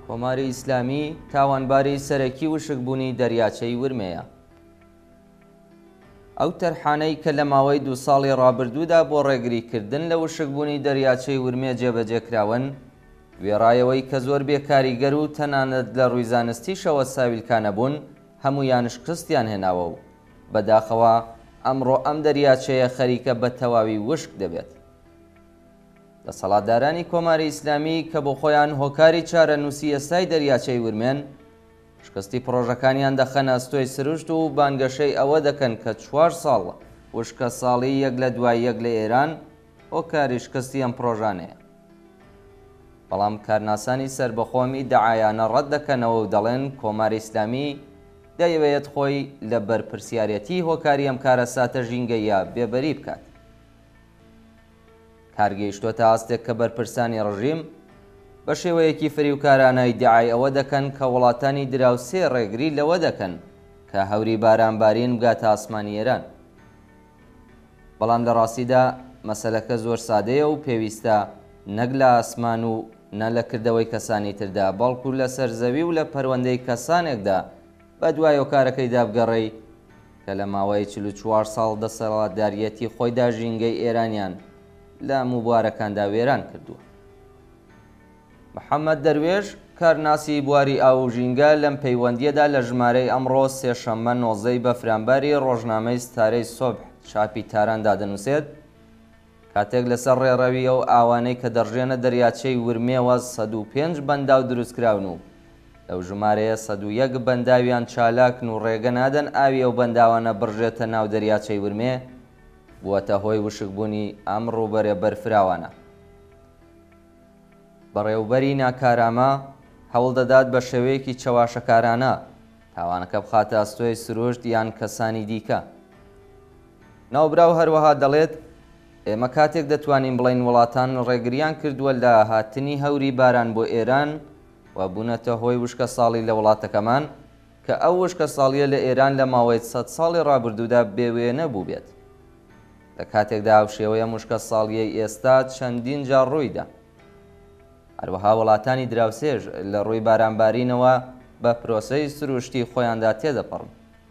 کۆماری ئیسلامی تاوانباری سەرەکی وشکبوونی دەریاچەی ورمەیە. ئەو تەرحانەی کە لە ماوەی 2 ساڵی ڕابردوودا بۆ ڕێگریکردن لە وشکبوونی دەریاچەی ورمێ جێبەجێکراون، وێڕایەوەی کە زۆر بێکاریگەر و تەنانەت لە ڕووی زانستیشەوە ساویلکانە بوون هەموویانش کستیان هێناوە و بەداخەوە ئەمڕۆ ئەم دەریاچەیە خەریکە بە تەواوی وشک دەبێت. دەسەڵاتدارانی کۆماری ئیسلامی کە بۆ خۆیان هۆکاری چارەنووسی ئێستای دەریاچەی ورمێن شکستی پرۆژەکانیان دەخەنە ئەستۆی سروشت و بانگەشەی ئەوە دەکەن کە 4 ساڵ وشکە ساڵی یەک لە دوای یەک لە ئێران هۆکاری شکستی ئەم پرۆژانەیە. بەڵام کارناسانی سربەخۆمی دەعایانە ڕەت دەکەنەوە و دەڵێن کۆماری ئیسلامی دەیەوێت خۆی لە بەرپرسیارەتی هۆکاری ئەم کارە ساتە ژینگەیە بێبەری بکات. کارگەیشتووەتە ئاستێک کە بەرپرسانی ڕژیم بە شێوەیەکی فریوکارانەی دیعای ئەوە دەکەن کە وڵاتانی دراوسێ ڕێگری لەوە دەکەن کە هەوری بارانبارین بگاتە ئاسمانی ئێران. بەڵام لە ڕاستیدا مەسەلەکە زۆر سادەیە و پێویستە نەک لە ئاسمان و نە لە کردەوەی کەسانی تردا بەڵکو لە سەرزەوی و لە پەروەندەی کەسانێکدا بە دوای هۆکارەکەیدا بگەڕێی کە لە ماوەی 44 ساڵ دەسەڵاتداریەتی خۆیدا ژینگەی ئێرانیان لە موبارەکاندا وێران کردووە. محەممەد دەروێژ کارناسی بواری ئاو ژینگە لەم پەیوەندیەدا لە ژمارەی ئەمڕۆ سێشەممە 19 بەفرانباری ڕۆژنامەی ستارەی سۆبح چاپی تاراندا دەنووسێت کاتێک لەسەر ڕێڕەوی ئەو ئاوانەی کە دەڕژێنە دەریاچەی ورمێوە 105 بەنداو دروستکراون و لەو ژمارەیە 101 بەنداویان چالاکن و ڕێگە نادەن ئاوی ئەو بەنداوانە بڕژێتە ناو دەریاچەی ورمێ بووەتە هۆی وشکبوونی ئەم ڕووبەرێ بەرفراوانە. بەڕێوبەری ناکارامە هەوڵ دەدات بە شێوەیەکی چەواشەکارانە تاوانەکە بخاتە ئەستۆی سروشت یان کەسانی دیکە. ناوبراو هەروەها دەڵێت ئێمە کاتێک دەتوانین بڵین وڵاتان ڕێگریان کردووە لە هاتنی هەوری باران بۆ ئێران و بوونەتە هۆی وشکە ساڵی لە وڵاتەکەمان کە ئەو وشکە ساڵیە لە ئێران لە ماوەی 100 ساڵی ڕابردوودا بێوێ نەبوو بێت. لە کاتێکدا ئەو شێوەیە وشکە ساڵیەی ئێستا چەندین جار ڕوویدا. هەروەها وڵاتانی دراوسێژ لە ڕووی بارانبارینەوە بە پرۆسەی سروشتی خۆیاندا تێدەپەڕن.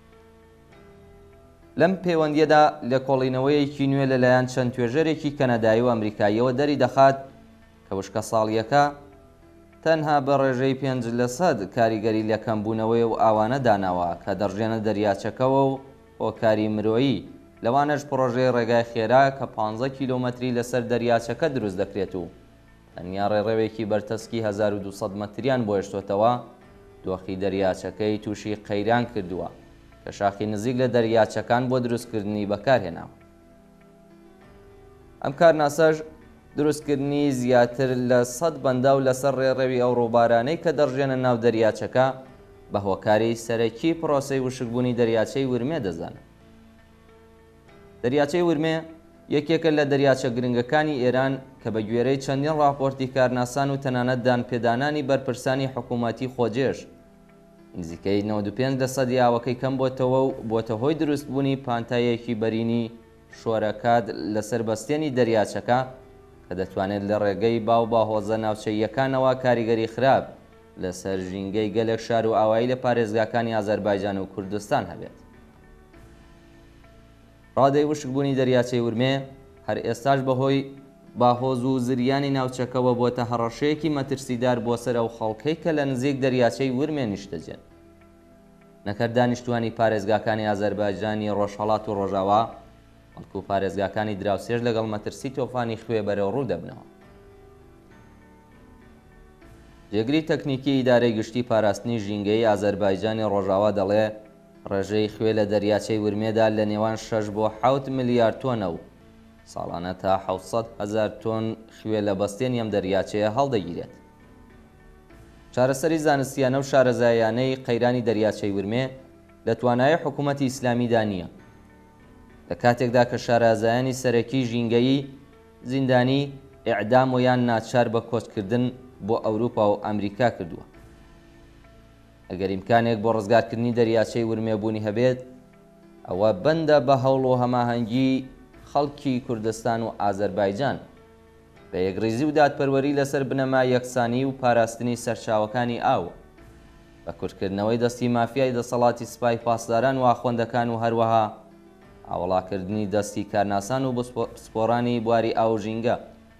لەم پەیوەندیەدا لە کۆڵینەوەیەکی نوێ لەلایەن چەند توێژەرێکی کەنەدایی و ئەمریکاییەوە دەری دەخات کە وشکە ساڵیەکە تەنها بە ڕێژەی 5% کاریگەری لە کەمبوونەوەی و ئاوانە داناوە کە دەڕژێنە دەریاچەکەوە و هۆکاری مرۆیی لەوانەش پرۆژەی ڕێگای خێرا کە 15 کیلۆمەتری لەسەر دەریاچەکە دروست دەکرێت و تەنیا ڕێڕەوێکی بەرتەسکی 1200 مەتریان بۆ هێشتۆتەوە دۆخی دەریاچەکەی تووشی قەیران کردووە کە شاخی نزیک لە دەریاچەکان بۆ دروستکردنی بەکارهێناوە. ئەم کارناسەش دروستکردنی زیاتر لە 100 بەنداو لەسەر ڕێڕەوی ئەو ڕووبارانەی کە دەڕژێنە ناو دەریاچەکە بە هۆکاری سەرەکی پرۆسەی وشکبوونی دەریاچەی ورمێ دەزانن. دەریاچەی ورمێ یەکێکە لە دەریاچە گرنگەکانی ئێران کە بە گوێرەی چەندین ڕاپۆرتی کارناسان و تەنانەت دانپێدانانی بەرپرسانی حکوومەتی خۆجێش نزیکەی 95% یاوەکەی کەم بۆتەوە و بۆتە هۆی دروستبوونی پانتایەکی بەرینی شۆرەکات لەسەر بەستێنی دەریاچەکە کە دەتوانێت لە ڕێگەی باو باهۆزە ناوچەیەکانەوە کاریگەری خراپ لەسەر ژینگەی گەلێک شار و ئاوایی لە پارێزگاکانی ئازەربایجان و کوردستان هەبێت. ڕادەی وشکبوونی دەریاچەی ورمێ هەر ئێستاش بەهۆی باهۆز و زریانی ناوچەکەوە بۆتە هەڕەشەیەکی مەترسیدار بۆ سەر ئەو خەڵکەی کە لە نزیک دەریاچەی ورمێ نیشتەجێن. نەکەر دانیشتوانی پارێزگاکانی ئازەربایجانی ڕۆژهەڵات و ڕۆژاوا بەڵکو پارێزگاکانی دراوسێژ لەگەڵ مەترسی تۆفانی خوێ بەرەو ڕوو دەبنەوە. جێگری تەکنیکی ئیدارەی گشتی پاراستنی ژینگەی ئازەربایجانی ڕۆژاوا دەڵێ ڕێژەی خوێ لە دەریاچەی ورمێدا لە نێوان 6 بۆ 7 ملیار تۆنە و ساڵانە تا 700,000 تۆن خوێ لە بەستێنی ئەم دەریاچەیە هەڵدەگیرێت. چارەسەری زانستیانە و شارەزایانەی قەیرانی دەریاچەی ورمێ لە توانای حکوومەتی ئیسلامیدا نییە. لە کاتێکدا کە شارەزایانی سەرەکی ژینگەیی زیندانی ئیعدام و یان ناچار بە کۆچکردن بۆ ئەوروپا و ئەمریکا کردووە. ئەگەر ئیمکانێک بۆ ڕزگارکردنی دەریاچەی ورمێ بوونی هەبێت ئەوە بەندە بە هەوڵ و هەماهەنگی خەڵکی کوردستان و ئازەربایجان بە یەکڕێزی و دادپەروەری لەسەر بنەما یەکسانی و پاراستنی سەرچاوەکانی ئاوە بە کورتکردنەوەی دەستی مافیای دەسەڵاتی سوپای پاسداران و ئاخوەندەکان و هەروەها ئاوەڵاکردنی دەستی کارناسان و سپۆڕانی بواری ئاوژینگە.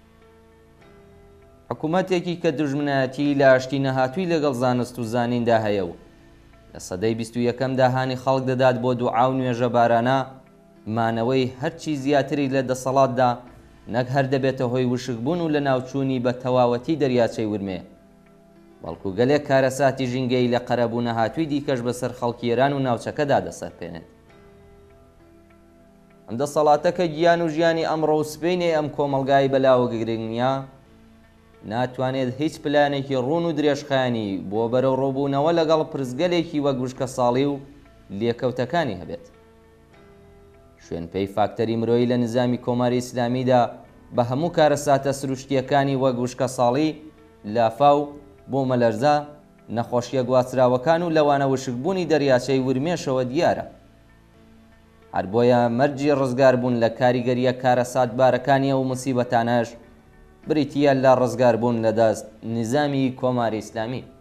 حکوومەتێکی کە دژمنایەتی لە ئاشتی نەهاتووی لەگەڵ زانست و زانیندا هەیە و لە سەدەی 21ەم داهانی خەڵک دەدات بۆ دوعا و نوێژە بارانە مانەوەی هەرچی زیاتری لە دەسەڵاتدا نەک هەر دەبێتە هۆی وشکبوون و لە ناوچوونی بە تەواوەتی دەریاچەی ورمێ، بەڵکو گەلێک کارەساتی ژینگەی لە قەرەبوو نەهاتووی دیکەش بەسەر خەڵکی ئێران و ناوچەکەدا دەسەرپێنێت. ئەم دەسەڵاتە کە گیان و ژیانی ئەمڕۆ و سبەینێ ئەم کۆمەلگای بەلاوە گرنگە ناتوانێت هیچ پلانێکی ڕوون و درێژخایانی بۆ بەرەو ڕۆبوونەوە لەگەڵ پرزگەلێکی وەک وشکە ساڵی و لێکەوتەکانی هەبێت. شوێنپێی فاکتەری مرۆیی لە نظامی کۆماری ئیسلامیدا بە هەموو کارەساتە سروشتیەکانی وەک وشکە ساڵی، لافاو، بۆ مەلەرزە، نەخۆشیە گواچراوەکان و لەوانە وشکبوونی دەریاچەی ورمێشەوە دیارە. هەر بۆیە مەرجی ڕزگاربوون لە کاریگەریە کارەسات بارەکانیە و موسیبەتانەش بریتیە لە ڕزگاربوون لە دەست نظامی کۆماری ئیسلامی.